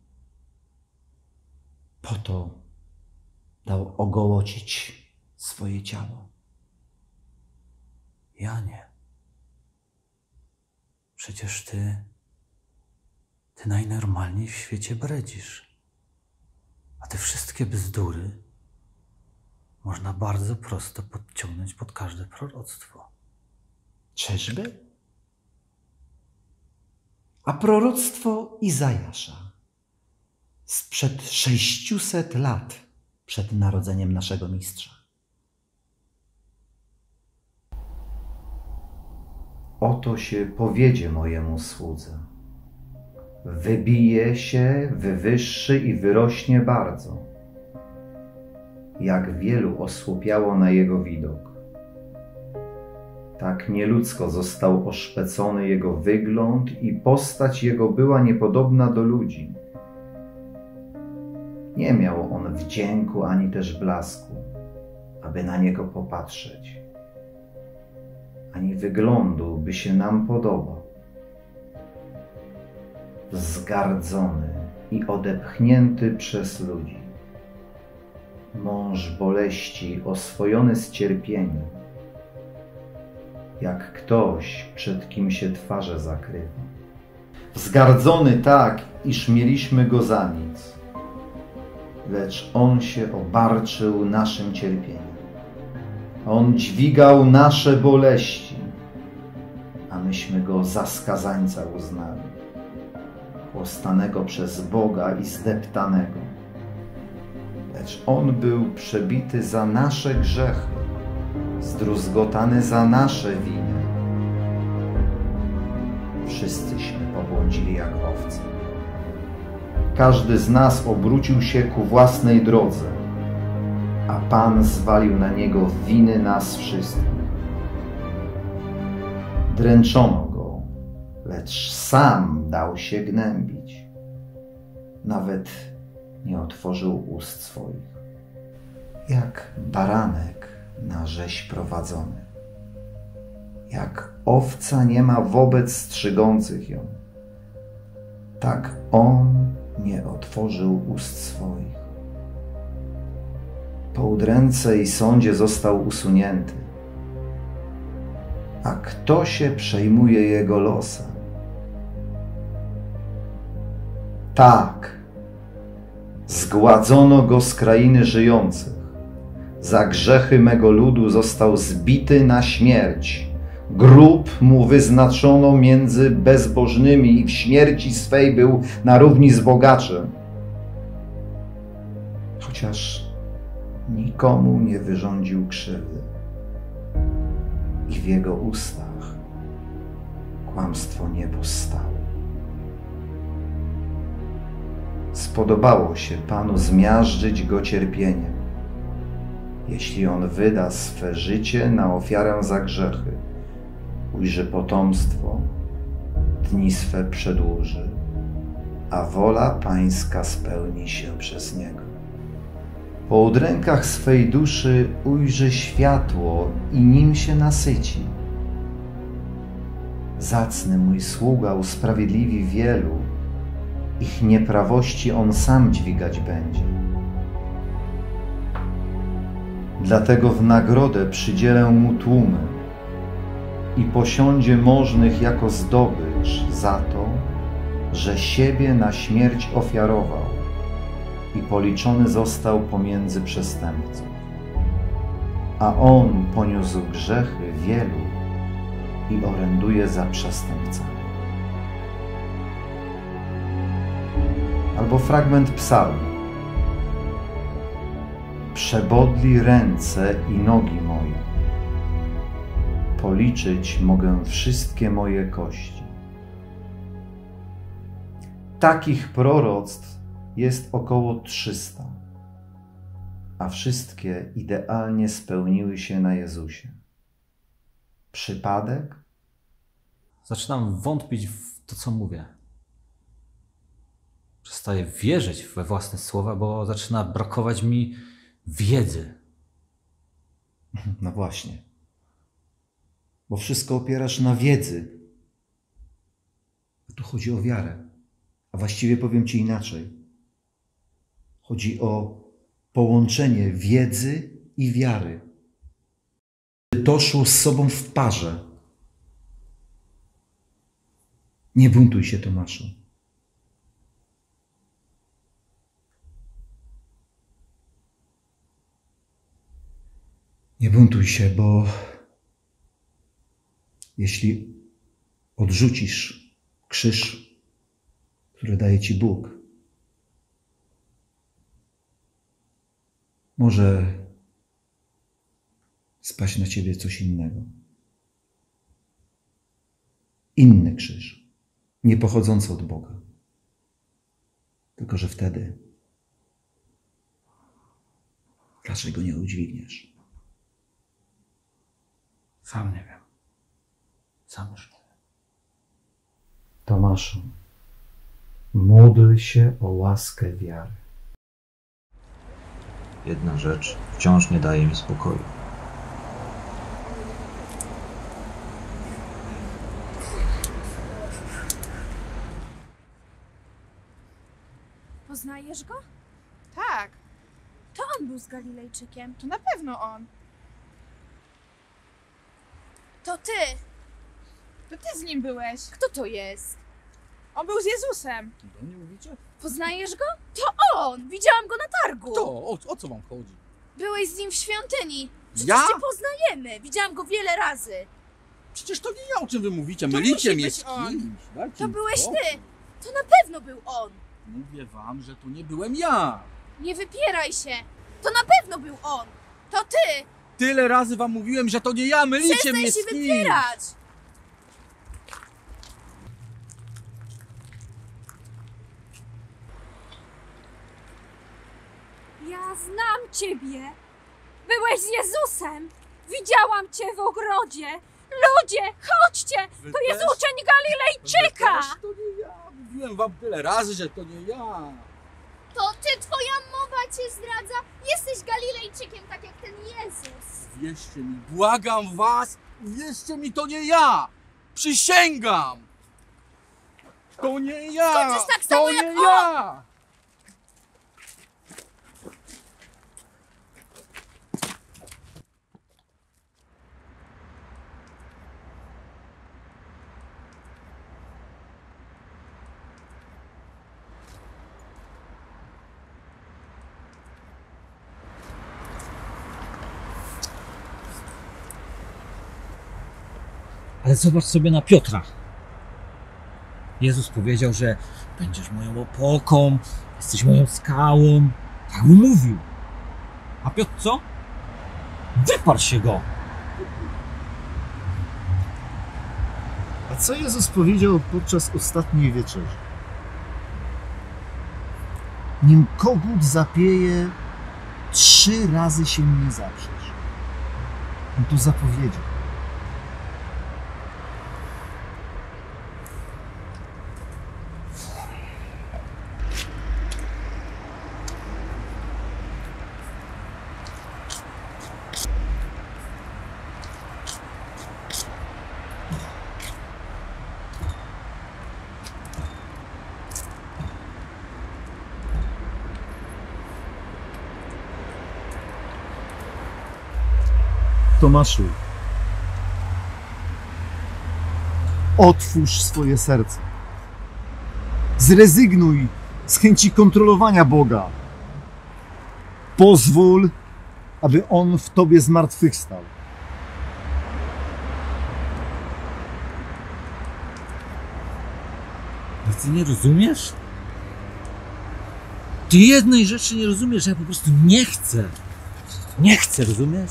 Po to dał ogołocić swoje ciało. Janie, przecież ty, ty najnormalniej w świecie bredzisz. A te wszystkie bzdury można bardzo prosto podciągnąć pod każde proroctwo. Czyżby? A proroctwo Izajasza sprzed sześciuset lat przed narodzeniem naszego mistrza. Oto się powiedzie mojemu słudze. Wybije się, wywyższy i wyrośnie bardzo. Jak wielu osłupiało na jego widok. Tak nieludzko został oszpecony jego wygląd i postać jego była niepodobna do ludzi. Nie miał on wdzięku ani też blasku, aby na niego popatrzeć. Ani wyglądu, by się nam podobał. Zgardzony i odepchnięty przez ludzi. Mąż boleści, oswojony z cierpieniem. Jak ktoś, przed kim się twarze zakrywa. Wzgardzony tak, iż mieliśmy go za nic. Lecz on się obarczył naszym cierpieniem. On dźwigał nasze boleści, a myśmy go za skazańca uznali, chłostanego przez Boga i zdeptanego. Lecz On był przebity za nasze grzechy, zdruzgotany za nasze winy. Wszyscyśmy pobłądzili jak owce. Każdy z nas obrócił się ku własnej drodze, a Pan zwalił na Niego winy nas wszystkich. Dręczono Go, lecz Sam dał się gnębić. Nawet nie otworzył ust swoich. Jak baranek na rzeź prowadzony. Jak owca nie ma wobec strzygących ją. Tak On nie otworzył ust swoich. Po udręce i sądzie został usunięty. A kto się przejmuje Jego losem? Tak, zgładzono Go z krainy żyjących. Za grzechy mego ludu został zbity na śmierć. Grób mu wyznaczono między bezbożnymi i w śmierci swej był na równi z bogaczem. Chociaż nikomu nie wyrządził krzywdy i w jego ustach kłamstwo nie powstało. Spodobało się Panu zmiażdżyć go cierpieniem, jeśli on wyda swe życie na ofiarę za grzechy, ujrzy potomstwo, dni swe przedłuży, a wola Pańska spełni się przez niego. Po udrękach swej duszy ujrzy światło i nim się nasyci. Zacny mój sługa usprawiedliwi wielu, ich nieprawości on sam dźwigać będzie. Dlatego w nagrodę przydzielę mu tłumy i posiądzie możnych jako zdobycz za to, że siebie na śmierć ofiarował i policzony został pomiędzy przestępców. A on poniósł grzechy wielu i oręduje za przestępcami. Albo fragment psalmu. Przebodli ręce i nogi moje. Policzyć mogę wszystkie moje kości. Takich proroctw jest około trzysta, a wszystkie idealnie spełniły się na Jezusie. Przypadek? Zaczynam wątpić w to, co mówię. Przestaję wierzyć we własne słowa, bo zaczyna brakować mi wiedzy. No właśnie. Bo wszystko opierasz na wiedzy. A tu chodzi o wiarę. A właściwie powiem Ci inaczej. Chodzi o połączenie wiedzy i wiary. To szło z sobą w parze. Nie buntuj się, Tomaszu. Nie buntuj się, bo jeśli odrzucisz krzyż, który daje Ci Bóg, może spaść na Ciebie coś innego. Inny krzyż, nie pochodzący od Boga. Tylko że wtedy raczej go nie udźwigniesz. Sam nie wiem. Sam już nie wiem. Tomaszu, módl się o łaskę wiary. Jedna rzecz wciąż nie daje mi spokoju. Poznajesz go? Tak. To on był z Galilejczykiem. To na pewno on. To ty! To ty z nim byłeś. Kto to jest? On był z Jezusem. Do mnie mówicie? Poznajesz go? To on! Widziałam go na targu. Kto? O, o co wam chodzi? Byłeś z nim w świątyni. Przecież Ja? cię poznajemy. Widziałam go wiele razy. Przecież to nie ja, o czym wy mówicie. To Mylicie musi mnie być z on. kimś. Dajcie To mi byłeś spokój. ty. To na pewno był on. Mówię wam, że to nie byłem ja. Nie wypieraj się. To na pewno był on. To ty. Tyle razy wam mówiłem, że to nie ja. Mylicie Przestań mnie się z kimś. wypierać. Ja znam ciebie. Byłeś z Jezusem. Widziałam cię w ogrodzie. Ludzie, chodźcie! Wy To jest też? uczeń Galilejczyka! Wy też? To nie ja. Mówiłem wam tyle razy, że to nie ja. To ty, twoja mowa cię zdradza? Jesteś Galilejczykiem, tak jak ten Jezus. Wierzcie mi, błagam was, wierzcie mi, to nie ja! Przysięgam! To nie ja! Skończysz tak samo to jak nie on! ja! Ale zobacz sobie na Piotra. Jezus powiedział, że będziesz moją opoką, jesteś moją skałą. Tak mu mówił. A Piotr co? Wyparł się go. A co Jezus powiedział podczas ostatniej wieczerzy? Nim kogut zapieje, trzy razy się mnie zaprzesz. On to zapowiedział. Tomaszu, otwórz swoje serce. Zrezygnuj z chęci kontrolowania Boga. Pozwól, aby On w tobie zmartwychwstał. Ale ty nie rozumiesz? Ty jednej rzeczy nie rozumiesz, że ja po prostu nie chcę. Nie chcę, rozumiesz?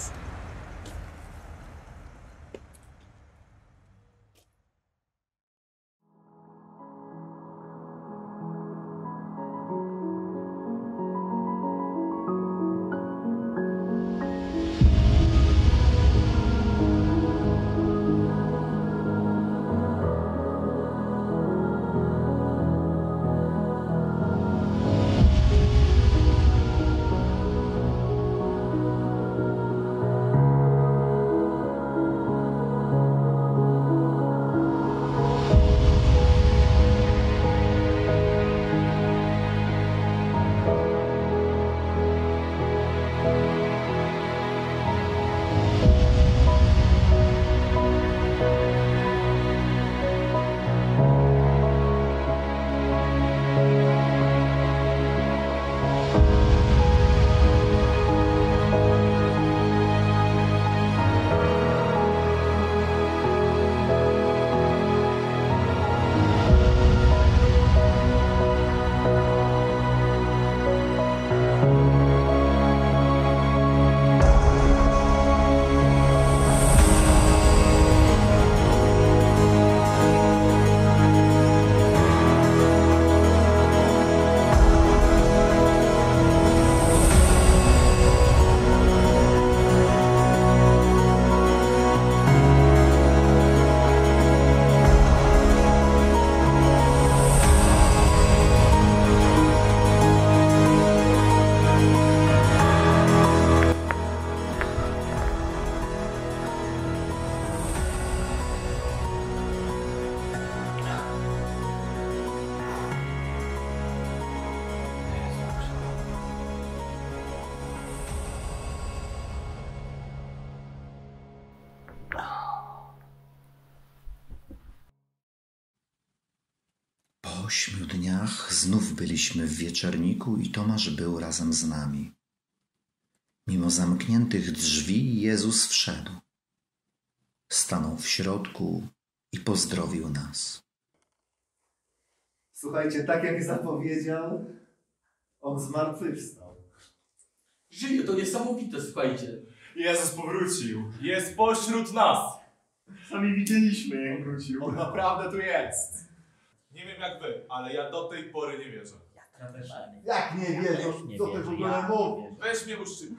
Po ośmiu dniach znów byliśmy w wieczerniku i Tomasz był razem z nami. Mimo zamkniętych drzwi Jezus wszedł. Stanął w środku i pozdrowił nas. Słuchajcie, tak jak zapowiedział, on zmartwychwstał. Żyje, to niesamowite, słuchajcie. Jezus powrócił. Jest pośród nas. Sami widzieliśmy, jak wrócił. On naprawdę tu jest. Nie wiem jak wy, ale ja do tej pory nie wierzę. Ja też nie. Jak nie wierzysz? Co ty w ogóle mówisz? Weź mnie uszczyp.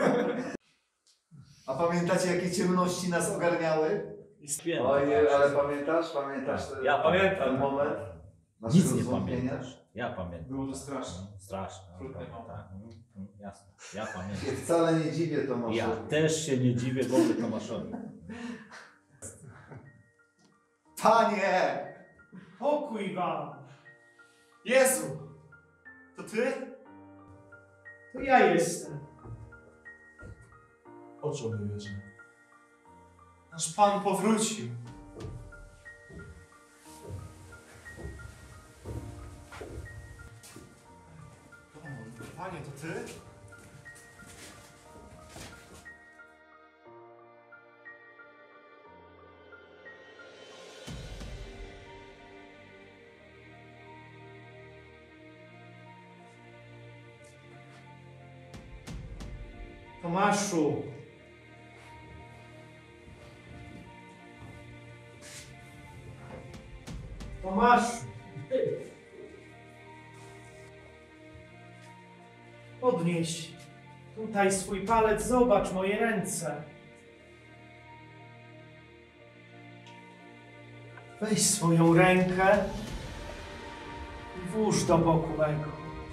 A pamiętacie, jakie ciemności nas ogarniały? Święty. Ojej, ale pamiętasz? Pamiętasz ten, Ja pamiętam. ten moment? Nic nie zwątpienia? pamiętasz. Ja pamiętam. Było to straszne. Straszne. Trudne Tak, tak. Mm, Jasne. Ja Się pamiętam. wcale nie dziwię Tomaszowi. Ja też się nie dziwię w ogóle Tomaszowi. Panie! Pokój wam! Jezu! To ty? To ja jestem. Oczu nie wierzę. Nasz Pan powrócił. Panie, to ty? Tomaszu! Tomaszu! Podnieś tutaj swój palec, zobacz moje ręce. Weź swoją rękę i włóż do boku mego.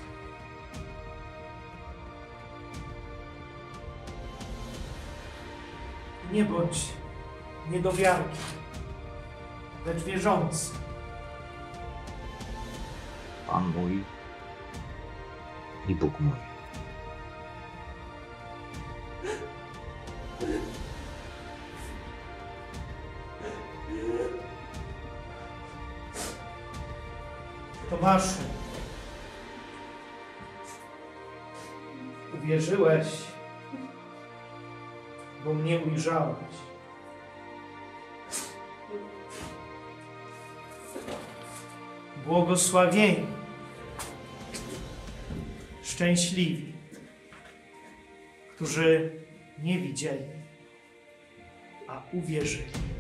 Nie bądź niedowiarki, lecz wierzący. Pan mój i Bóg mój. Tomaszu, uwierzyłeś, bo mnie ujrzałeś. Błogosławieni, szczęśliwi, którzy nie widzieli, a uwierzyli.